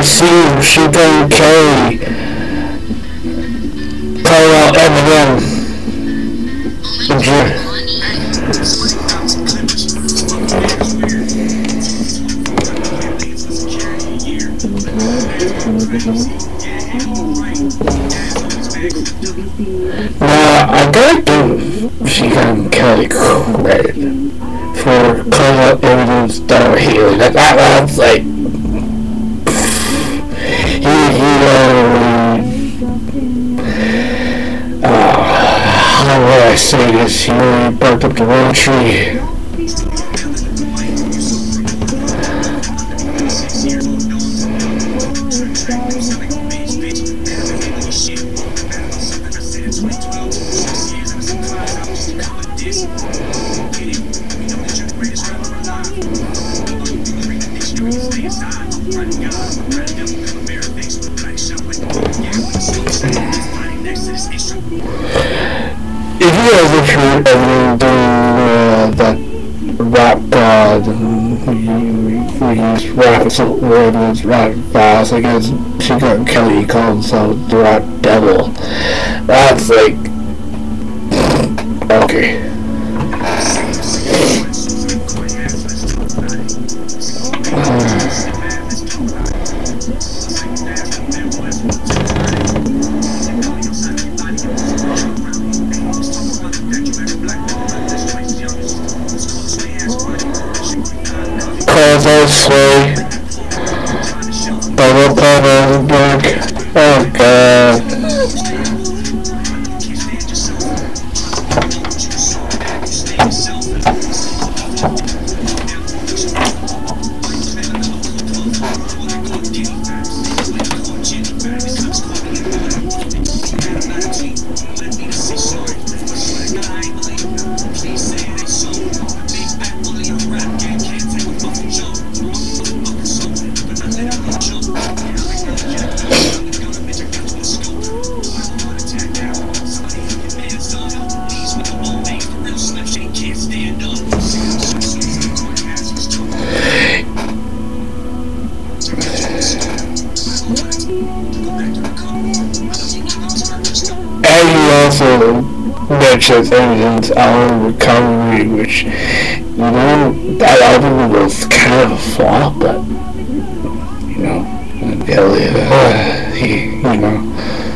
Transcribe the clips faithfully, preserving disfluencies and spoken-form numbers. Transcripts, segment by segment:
seen she gonna carry call out Eminem. Enjoy. Now I gotta give she got Kelly credit for calling out Eminem's daughter Haley. That that that's like he he uh, uh how would I say this? He really barked up the wrong tree. If you guys have heard Eminem doing uh, that rap god, where he's rapping some words, rap fast against she got Kelly, he called himself the rap devil. That's like okay. Cause I sway by the power of the book. Oh God. And he also mentions Eminem's album Recovery, which, you know, that album was kind of a flop, but, you know, Kelly, uh, he, you know.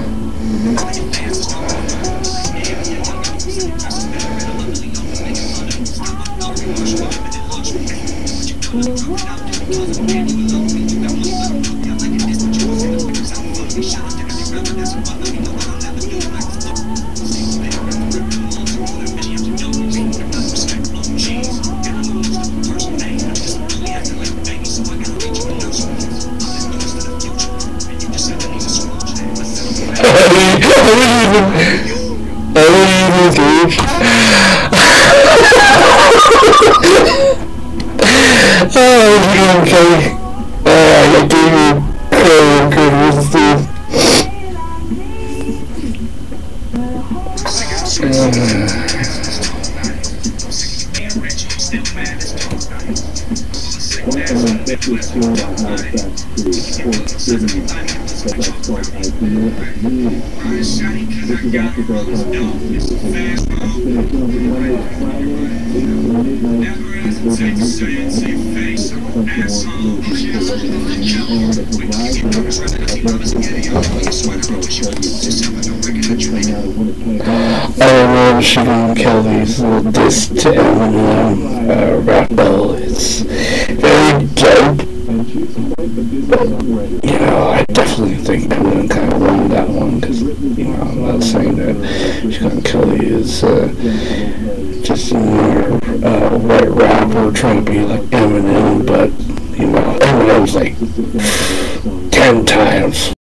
Oh, okay. Uh, I gave you credit, good Steve. I remember she gonna kill these little diss to Eminem uh, rap battle. It's very dope. But, you know, I definitely think Eminem kind of won that one because, you know, I'm not saying that She's Gonna Kill You is uh, just another uh, white rapper trying to be like Eminem, but, you know, Eminem's like ten times